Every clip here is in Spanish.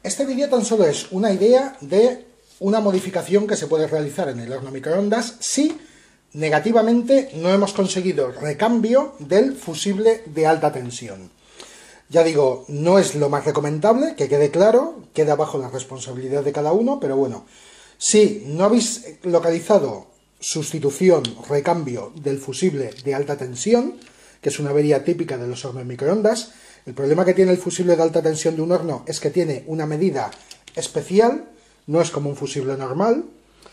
Este vídeo tan solo es una idea de una modificación que se puede realizar en el horno microondas si negativamente no hemos conseguido recambio del fusible de alta tensión. Ya digo, no es lo más recomendable, que quede claro, queda bajo la responsabilidad de cada uno, pero bueno, si no habéis localizado sustitución, recambio del fusible de alta tensión, que es una avería típica de los hornos microondas, el problema que tiene el fusible de alta tensión de un horno es que tiene una medida especial, no es como un fusible normal,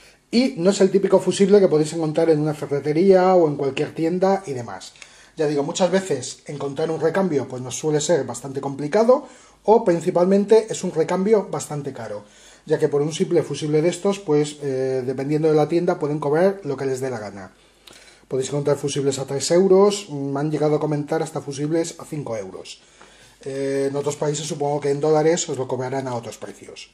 y no es el típico fusible que podéis encontrar en una ferretería o en cualquier tienda y demás. Ya digo, muchas veces encontrar un recambio pues nos suele ser bastante complicado, o principalmente es un recambio bastante caro, ya que por un simple fusible de estos, pues dependiendo de la tienda pueden cobrar lo que les dé la gana. Podéis encontrar fusibles a 3 euros, me han llegado a comentar hasta fusibles a 5 euros. En otros países supongo que en dólares os lo cobrarán a otros precios.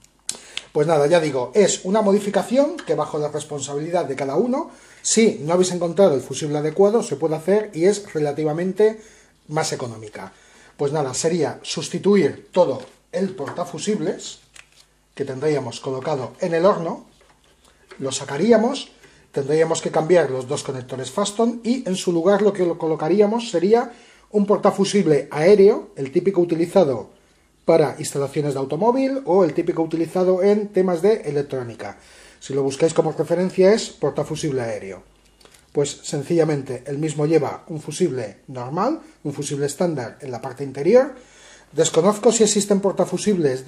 Pues nada, ya digo, es una modificación que bajo la responsabilidad de cada uno, si no habéis encontrado el fusible adecuado, se puede hacer y es relativamente más económica. Pues nada, sería sustituir todo el portafusibles que tendríamos colocado en el horno, lo sacaríamos, tendríamos que cambiar los dos conectores Faston y en su lugar lo que lo colocaríamos sería un portafusible aéreo, el típico utilizado para instalaciones de automóvil o el típico utilizado en temas de electrónica. Si lo buscáis como referencia es portafusible aéreo. Pues sencillamente el mismo lleva un fusible normal, un fusible estándar en la parte interior. Desconozco si existen portafusibles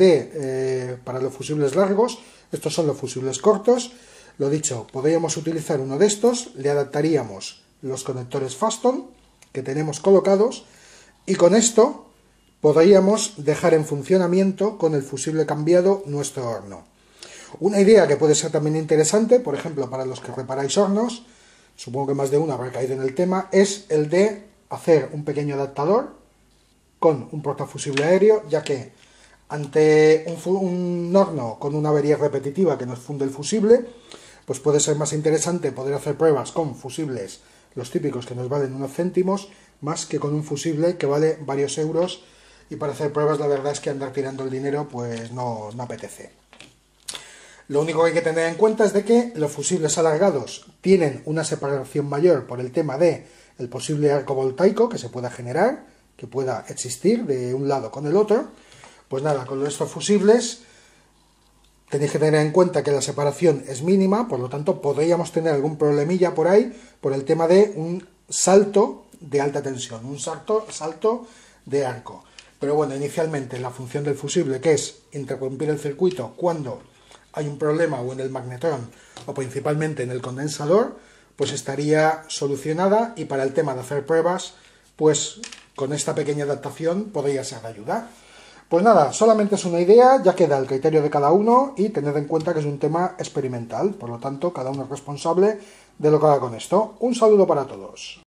para los fusibles largos, estos son los fusibles cortos. Lo dicho, podríamos utilizar uno de estos, le adaptaríamos los conectores Faston que tenemos colocados y con esto podríamos dejar en funcionamiento con el fusible cambiado nuestro horno. Una idea que puede ser también interesante, por ejemplo, para los que reparáis hornos, supongo que más de uno habrá caído en el tema, es el de hacer un pequeño adaptador con un portafusible aéreo, ya que ante un horno con una avería repetitiva que nos funde el fusible, pues puede ser más interesante poder hacer pruebas con fusibles, los típicos que nos valen unos céntimos, más que con un fusible que vale varios euros, y para hacer pruebas la verdad es que andar tirando el dinero pues no apetece. Lo único que hay que tener en cuenta es de que los fusibles alargados tienen una separación mayor por el tema de el posible arco voltaico que se pueda generar, que pueda existir de un lado con el otro. Pues nada, con estos fusibles tenéis que tener en cuenta que la separación es mínima, por lo tanto podríamos tener algún problemilla por ahí por el tema de un salto de alta tensión, un salto de arco. Pero bueno, inicialmente la función del fusible, que es interrumpir el circuito cuando hay un problema o en el magnetrón o principalmente en el condensador, pues estaría solucionada, y para el tema de hacer pruebas, pues con esta pequeña adaptación podría ser de ayuda. Pues nada, solamente es una idea, ya queda al criterio de cada uno y tened en cuenta que es un tema experimental, por lo tanto cada uno es responsable de lo que haga con esto. Un saludo para todos.